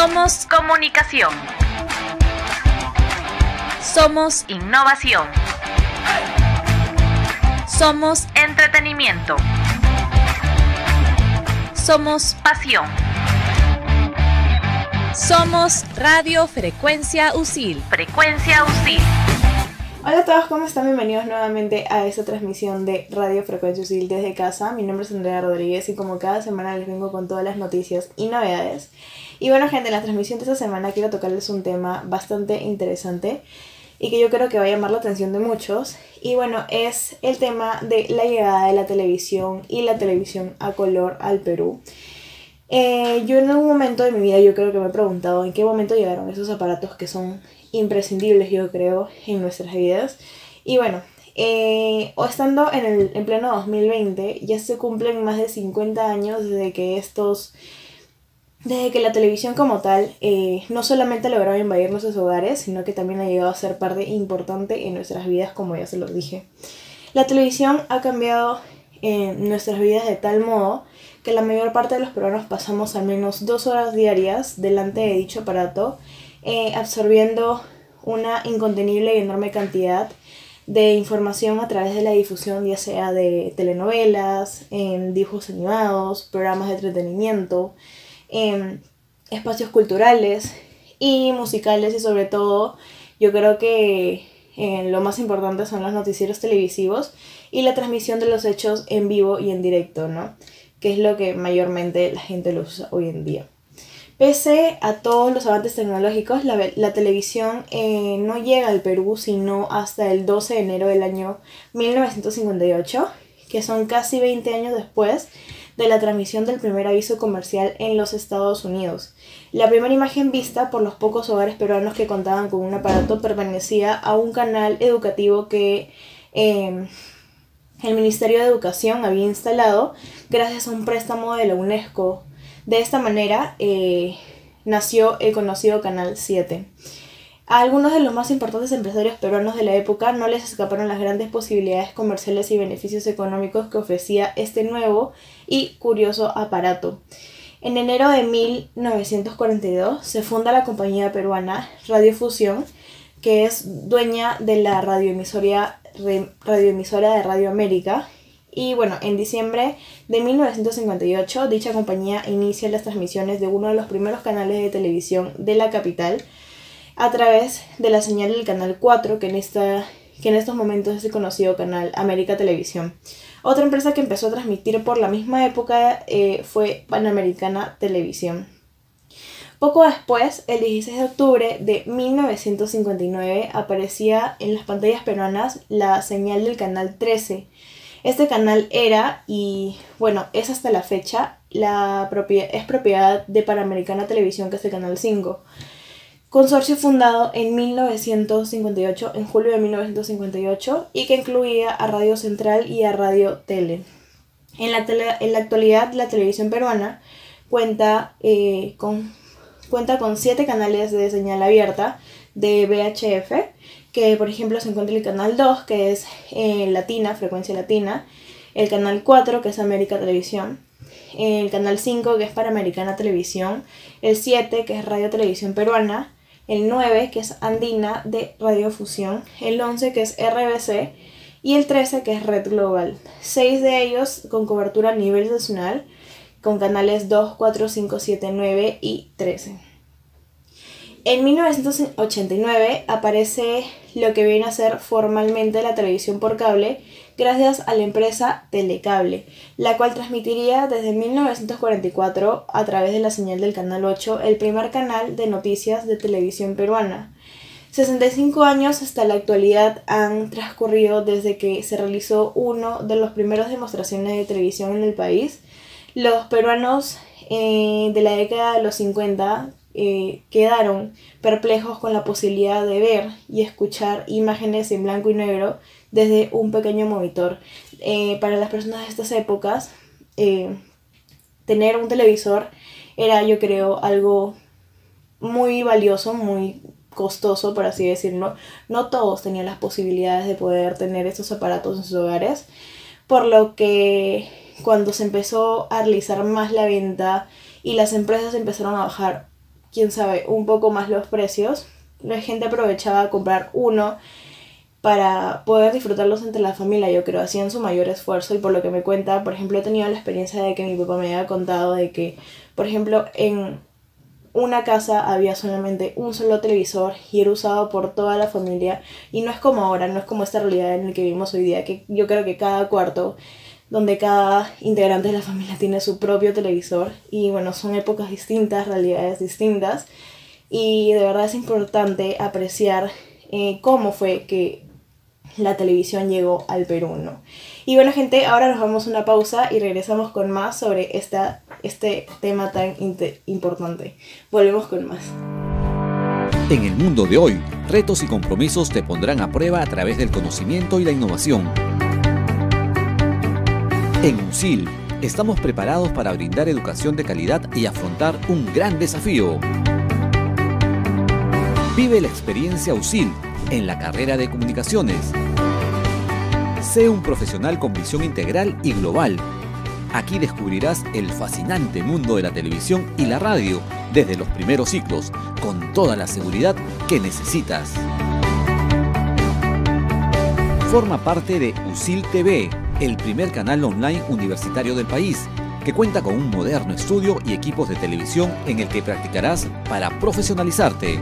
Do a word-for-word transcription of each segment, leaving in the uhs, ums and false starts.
Somos comunicación. Somos innovación. Somos entretenimiento. Somos pasión. Somos Radio Frecuencia U S I L. Frecuencia U S I L. Hola a todos, ¿cómo están? Bienvenidos nuevamente a esta transmisión de Radio Frecuencia U S I L desde casa. Mi nombre es Andrea Rodríguez y como cada semana les vengo con todas las noticias y novedades. Y bueno gente, en la transmisión de esta semana quiero tocarles un tema bastante interesante y que yo creo que va a llamar la atención de muchos. Y bueno, es el tema de la llegada de la televisión y la televisión a color al Perú. Eh, yo en algún momento de mi vida yo creo que me he preguntado en qué momento llegaron esos aparatos que son imprescindibles, yo creo, en nuestras vidas. Y bueno, eh, o estando en, el, en pleno dos mil veinte, ya se cumplen más de cincuenta años desde que estos... Desde que la televisión como tal eh, no solamente ha logrado invadir nuestros hogares, sino que también ha llegado a ser parte importante en nuestras vidas, como ya se los dije. La televisión ha cambiado eh, nuestras vidas de tal modo que la mayor parte de los peruanos pasamos al menos dos horas diarias delante de dicho aparato, eh, absorbiendo una incontenible y enorme cantidad de información a través de la difusión, ya sea de telenovelas, en dibujos animados, programas de entretenimiento, en espacios culturales y musicales, y sobre todo yo creo que eh, lo más importante son los noticieros televisivos y la transmisión de los hechos en vivo y en directo, ¿no? Que es lo que mayormente la gente lo usa hoy en día. Pese a todos los avances tecnológicos, la, la televisión eh, no llega al Perú sino hasta el doce de enero del año mil novecientos cincuenta y ocho, que son casi veinte años después de la transmisión del primer aviso comercial en los Estados Unidos. La primera imagen vista por los pocos hogares peruanos que contaban con un aparato pertenecía a un canal educativo que eh, el Ministerio de Educación había instalado gracias a un préstamo de la UNESCO. De esta manera eh, nació el conocido Canal siete. A algunos de los más importantes empresarios peruanos de la época no les escaparon las grandes posibilidades comerciales y beneficios económicos que ofrecía este nuevo y curioso aparato. En enero de mil novecientos cuarenta y dos se funda la compañía peruana Radiofusión, que es dueña de la radioemisora, radioemisora de Radio América. Y bueno, en diciembre de mil novecientos cincuenta y ocho dicha compañía inicia las transmisiones de uno de los primeros canales de televisión de la capital, a través de la señal del Canal cuatro, que en, esta, que en estos momentos es el conocido Canal América Televisión. Otra empresa que empezó a transmitir por la misma época eh, fue Panamericana Televisión. Poco después, el dieciséis de octubre de mil novecientos cincuenta y nueve, aparecía en las pantallas peruanas la señal del Canal trece. Este canal era, y bueno, es hasta la fecha, la propiedad, es propiedad de Panamericana Televisión, que es el Canal cinco. Consorcio fundado en mil novecientos cincuenta y ocho, en julio de mil novecientos cincuenta y ocho, y que incluía a Radio Central y a Radio Tele. En la, tele, en la actualidad, la televisión peruana cuenta, eh, con, cuenta con siete canales de señal abierta de V H F, que por ejemplo se encuentra el Canal dos, que es eh, Latina, Frecuencia Latina, el Canal cuatro, que es América Televisión, el Canal cinco, que es Panamericana Televisión, el siete, que es Radio Televisión Peruana, el nueve, que es Andina de Radiofusión, el once, que es R B C, y el trece, que es Red Global. Seis de ellos con cobertura a nivel nacional, con canales dos, cuatro, cinco, siete, nueve y trece. En mil novecientos ochenta y nueve aparece lo que viene a ser formalmente la televisión por cable, gracias a la empresa Telecable, la cual transmitiría desde mil novecientos cuarenta y cuatro a través de la señal del Canal ocho, el primer canal de noticias de televisión peruana. sesenta y cinco años hasta la actualidad han transcurrido desde que se realizó uno de los primeros demostraciones de televisión en el país. Los peruanos eh, de la década de los cincuenta eh, quedaron perplejos con la posibilidad de ver y escuchar imágenes en blanco y negro desde un pequeño monitor. Eh, para las personas de estas épocas, eh, tener un televisor era, yo creo, algo muy valioso, muy costoso, por así decirlo. No todos tenían las posibilidades de poder tener estos aparatos en sus hogares, por lo que cuando se empezó a realizar más la venta y las empresas empezaron a bajar quién sabe, un poco más los precios, la gente aprovechaba comprar uno para poder disfrutarlos entre la familia, yo creo, hacían su mayor esfuerzo. Y por lo que me cuenta, por ejemplo, he tenido la experiencia de que mi papá me había contado de que, por ejemplo, en una casa había solamente un solo televisor y era usado por toda la familia, y no es como ahora, no es como esta realidad en la que vivimos hoy día, que yo creo que cada cuarto, donde cada integrante de la familia tiene su propio televisor, y bueno, son épocas distintas, realidades distintas, y de verdad es importante apreciar eh, cómo fue que la televisión llegó al Perú, ¿no? Y bueno, gente, ahora nos vamos a una pausa y regresamos con más sobre esta, este tema tan importante. Volvemos con más. En el mundo de hoy, retos y compromisos te pondrán a prueba a través del conocimiento y la innovación. En U S I L estamos preparados para brindar educación de calidad y afrontar un gran desafío. Vive la experiencia U S I L en la carrera de comunicaciones. Sé un profesional con visión integral y global. Aquí descubrirás el fascinante mundo de la televisión y la radio desde los primeros ciclos, con toda la seguridad que necesitas. Forma parte de U S I L T V, el primer canal online universitario del país, que cuenta con un moderno estudio y equipos de televisión en el que practicarás para profesionalizarte.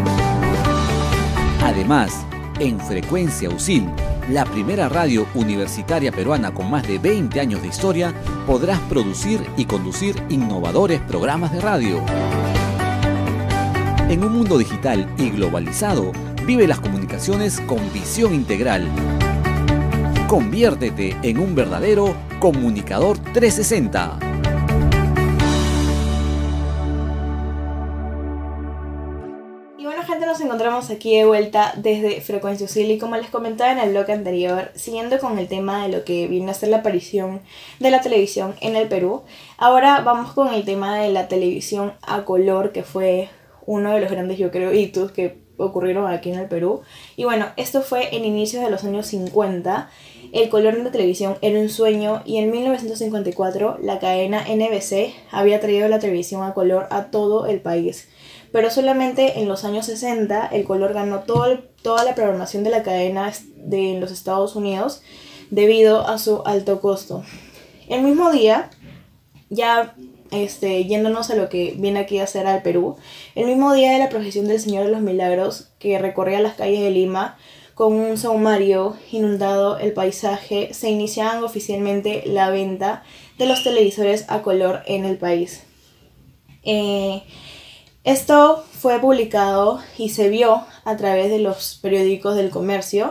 Además, en Frecuencia U S I L, la primera radio universitaria peruana con más de veinte años de historia, podrás producir y conducir innovadores programas de radio. En un mundo digital y globalizado, vive las comunicaciones con visión integral. Conviértete en un verdadero comunicador trescientos sesenta. Nos encontramos aquí de vuelta desde Frecuencia U S I L, y como les comentaba en el bloque anterior, siguiendo con el tema de lo que viene a ser la aparición de la televisión en el Perú, ahora vamos con el tema de la televisión a color, que fue uno de los grandes, yo creo, hitos que ocurrieron aquí en el Perú. Y bueno, esto fue en inicios de los años cincuenta. El color en la televisión era un sueño, y en mil novecientos cincuenta y cuatro la cadena N B C había traído la televisión a color a todo el país. Pero solamente en los años sesenta el color ganó todo el, toda la programación de la cadena de en los Estados Unidos debido a su alto costo. El mismo día, ya este, yéndonos a lo que viene aquí a hacer al Perú, el mismo día de la procesión del Señor de los Milagros, que recorría las calles de Lima con un saumario inundado el paisaje, se iniciaban oficialmente la venta de los televisores a color en el país. Eh... Esto fue publicado y se vio a través de los periódicos del comercio,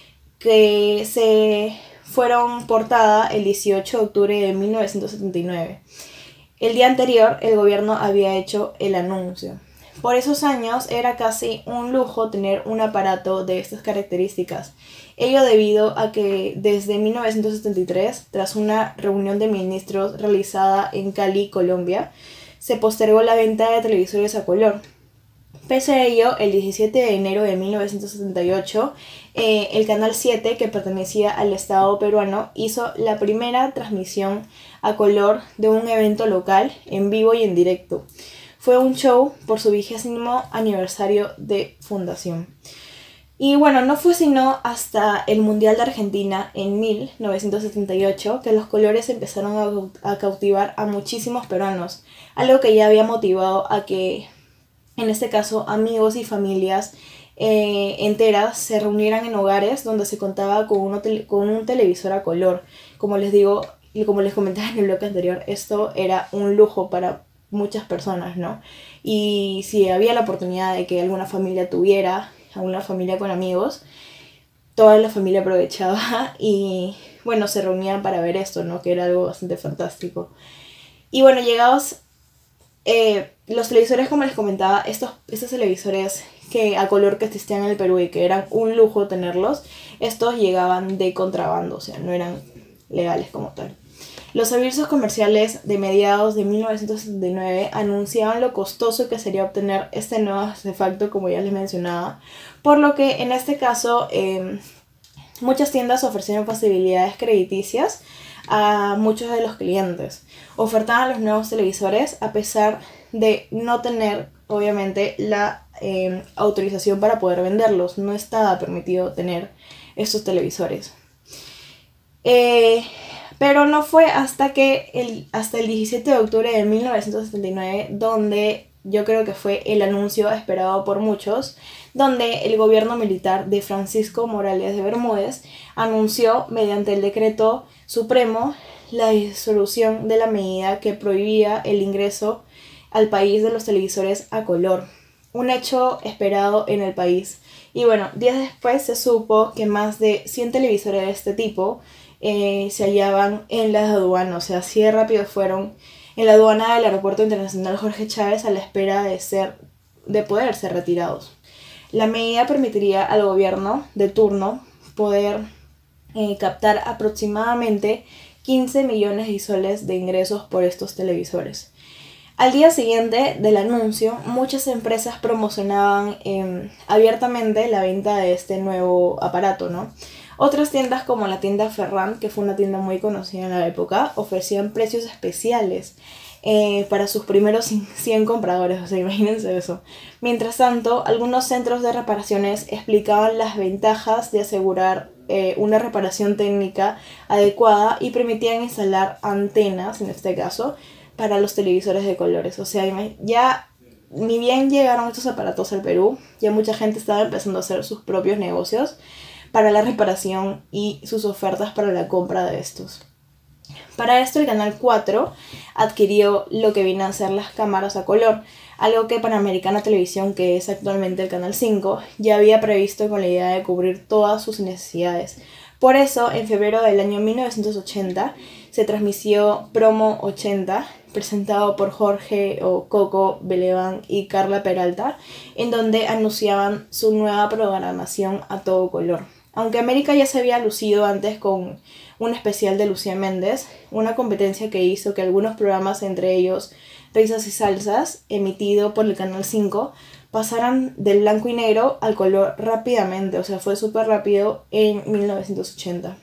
que se fueron portada el dieciocho de octubre de mil novecientos setenta y nueve. El día anterior el gobierno había hecho el anuncio. Por esos años era casi un lujo tener un aparato de estas características. Ello debido a que desde mil novecientos setenta y tres, tras una reunión de ministros realizada en Cali, Colombia, se postergó la venta de televisores a color. Pese a ello, el diecisiete de enero de mil novecientos setenta y ocho, eh, el Canal siete, que pertenecía al Estado peruano, hizo la primera transmisión a color de un evento local, en vivo y en directo. Fue un show por su vigésimo aniversario de fundación. Y bueno, no fue sino hasta el Mundial de Argentina en mil novecientos setenta y ocho que los colores empezaron a, a cautivar a muchísimos peruanos, algo que ya había motivado a que, en este caso, amigos y familias eh, enteras se reunieran en hogares donde se contaba con, uno con un televisor a color. Como les digo, y como les comentaba en el bloque anterior, esto era un lujo para muchas personas, ¿no? Y si había la oportunidad de que alguna familia tuviera, alguna familia con amigos, toda la familia aprovechaba y bueno, se reunían para ver esto, ¿no? Que era algo bastante fantástico. Y bueno, llegados eh, los televisores, como les comentaba, estos, estos televisores que a color que existían en el Perú y que eran un lujo tenerlos, estos llegaban de contrabando, o sea, no eran legales como tal. Los avisos comerciales de mediados de mil novecientos setenta y nueve anunciaban lo costoso que sería obtener este nuevo artefacto, como ya les mencionaba, por lo que en este caso eh, muchas tiendas ofrecieron facilidades crediticias a muchos de los clientes. Ofertaban los nuevos televisores a pesar de no tener obviamente la eh, autorización para poder venderlos. No estaba permitido tener estos televisores. Eh, pero no fue hasta que el, hasta el diecisiete de octubre de mil novecientos setenta y nueve donde yo creo que fue el anuncio esperado por muchos, donde el gobierno militar de Francisco Morales de Bermúdez anunció mediante el decreto supremo la disolución de la medida que prohibía el ingreso al país de los televisores a color, un hecho esperado en el país. Y bueno, días después se supo que más de cien televisores de este tipo eh, se hallaban en las aduanas, o sea, así de rápido fueron en la aduana del Aeropuerto Internacional Jorge Chávez a la espera de, ser, de poder ser retirados. La medida permitiría al gobierno de turno poder eh, captar aproximadamente quince millones de soles de ingresos por estos televisores. Al día siguiente del anuncio, muchas empresas promocionaban eh, abiertamente la venta de este nuevo aparato, ¿no? Otras tiendas como la tienda Ferran, que fue una tienda muy conocida en la época, ofrecían precios especiales eh, para sus primeros cien compradores, o sea, imagínense eso. Mientras tanto, algunos centros de reparaciones explicaban las ventajas de asegurar eh, una reparación técnica adecuada y permitían instalar antenas, en este caso, para los televisores de colores. O sea, ya ni bien llegaron estos aparatos al Perú, ya mucha gente estaba empezando a hacer sus propios negocios para la reparación y sus ofertas para la compra de estos. Para esto el Canal cuatro adquirió lo que vienen a ser las cámaras a color, algo que Panamericana Televisión, que es actualmente el Canal cinco, ya había previsto con la idea de cubrir todas sus necesidades. Por eso, en febrero del año mil novecientos ochenta, se transmitió Promo ochenta, presentado por Jorge o Coco Beleván y Carla Peralta, en donde anunciaban su nueva programación a todo color. Aunque América ya se había lucido antes con un especial de Lucía Méndez, una competencia que hizo que algunos programas, entre ellos Risas y Salsas, emitido por el Canal cinco, pasaran del blanco y negro al color rápidamente, o sea, fue súper rápido en mil novecientos ochenta.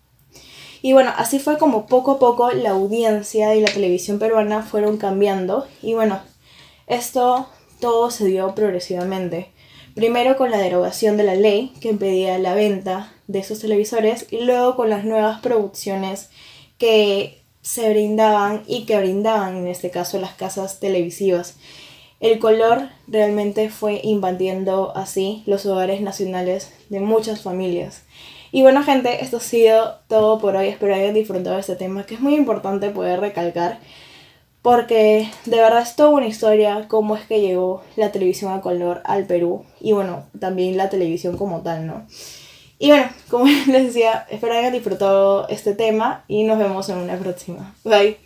Y bueno, así fue como poco a poco la audiencia y la televisión peruana fueron cambiando. Y bueno, esto todo se dio progresivamente. Primero con la derogación de la ley que impedía la venta de esos televisores y luego con las nuevas producciones que se brindaban y que brindaban en este caso las casas televisivas. El color realmente fue invadiendo así los hogares nacionales de muchas familias. Y bueno, gente, esto ha sido todo por hoy. Espero hayan disfrutado de este tema, que es muy importante poder recalcar, porque de verdad es toda una historia cómo es que llegó la televisión a color al Perú y bueno, también la televisión como tal, ¿no? Y bueno, como les decía, espero hayan disfrutado este tema y nos vemos en una próxima. Bye.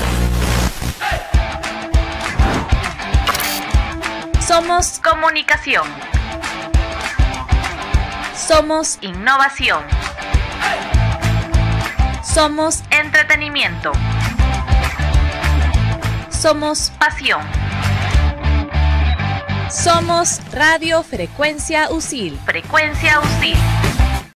Somos comunicación. Somos Innovación. Somos Entretenimiento. Somos Pasión. Somos Radio Frecuencia U S I L. Frecuencia U S I L.